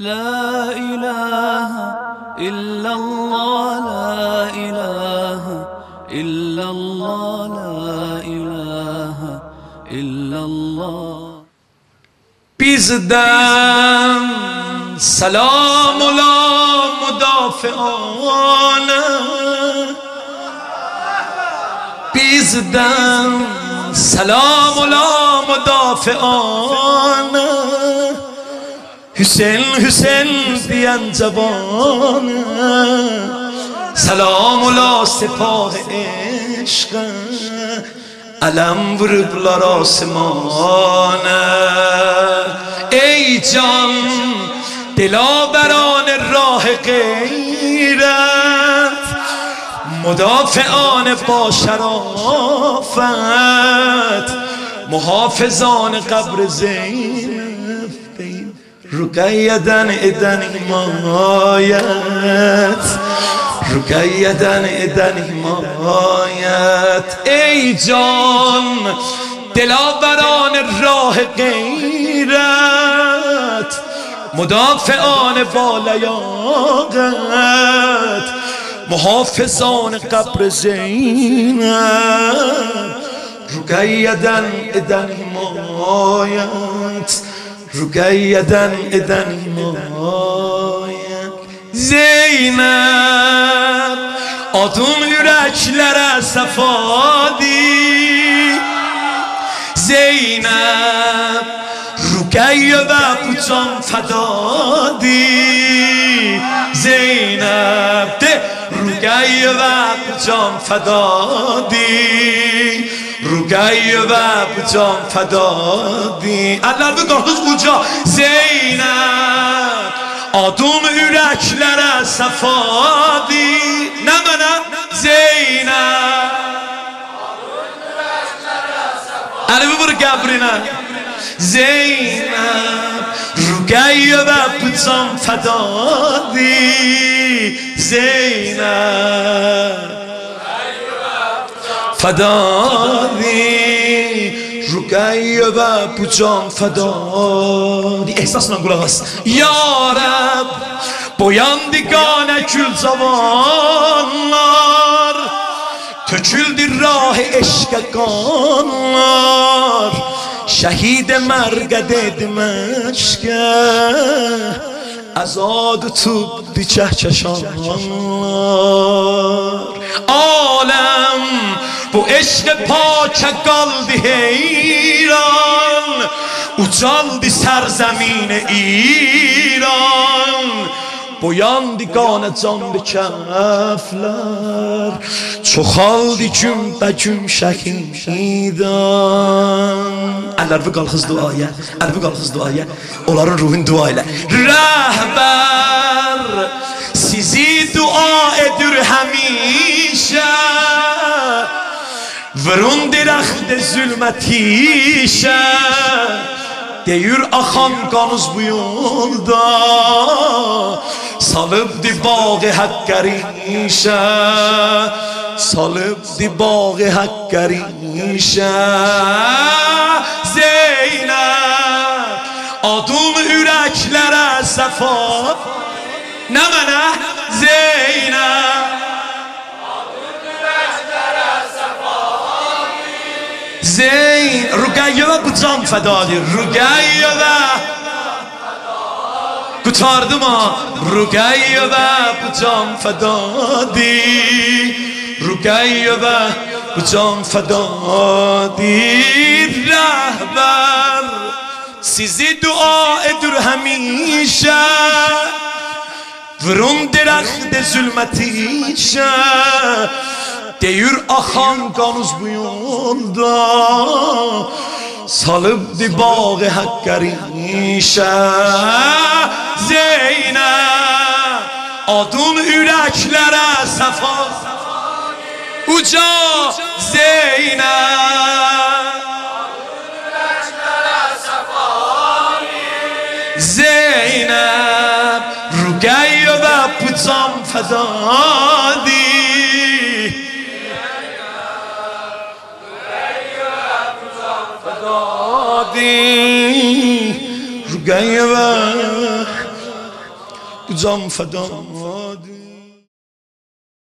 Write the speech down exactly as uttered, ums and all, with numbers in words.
لا إله إلا الله لا إله إلا الله لا إله إلا الله. بیزدم سلام لا مدافعانه، بیزدم سلام لا مدافعانه، حسین حسین دیان جوانه، سلام لا سپاه عشق، علم وربلار آسمانه. ای جان دلاوران راه غیرت، مدافعان با شرافت، محافظان قبر زینب، رقیدن ادن حمایت، رقیدن ادن حمایت. ای جان دلاوران راه غیرت، مدافعان با لیاقت، محافظان قبر زینب، رقیدن ادن حمایت، رقیدن ادن حمایت. Zeynep adın yüreklere safadi, Zeynep Rukeyye ve bu can fedadi, Zeynep de Rukeyye ve bu can fedadi, Rukeyye ve bu can fedadi. Eller bir kalkız uca. Zeynep adın yüreklere safadi, ne bana Zeynep adın yüreklere safadi. Elimi vur qəbrinə. Zeynep Rukeyye ve bu can fedadi, Zeynep fedadi, Rukeyye ve bu can fedadi. Ehsasla kulak as. Ya Rab boyandı gane kül zamanlar, töküldü rah-ı eşke kanlar, şehide mergede Dimeşke azad tutdu çehçeşanlar. Alem bu eşke pake kaldı heyran, ucaldı serzemin İran, boyandı qane candı kəflər, çoxaldı gümbə-gün şəhidan. Əllərvi qalxız duaya, əlvi qalxız duaya, onların ruhun dua ilə. Rəhbər sizi dua edir həmişə, vurun dirəxtə zülmətişə, deyir axan qanız bu yolda, salıbdı bağı həqqərişə, salıbdı bağı həqqərişə. Zeynep adın ürəklərə səfa, nə mənə Zeynep adın ürəklərə səfa, Zeyn Rukeyye ve bu can fedadi, Rukeyye ve kurtardım ha, Rukeyye ve bu can fedadi, Rukeyye ve bu can fedadi. Rehber sizi dua edir həmişə, vurun dirəxtə zülmətişə, deyir axan qanız bu yolda, salıbdı bağı həqqərişə. Zeynep adın ürəklərə səfa, uca Zeynep adın ürəklərə səfa, Zeynep Rukeyye ve bu can fedadi, Rukeyye ve جام فدادی